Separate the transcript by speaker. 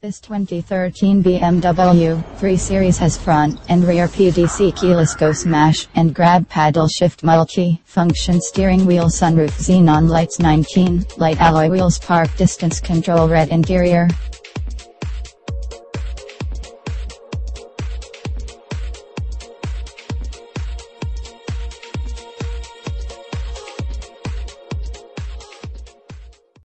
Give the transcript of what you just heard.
Speaker 1: This 2013 BMW 3 Series has front and rear PDC keyless go smash and grab paddle shift multi-function steering wheel, sunroof, xenon lights, 19 light alloy wheels, park distance control, red interior.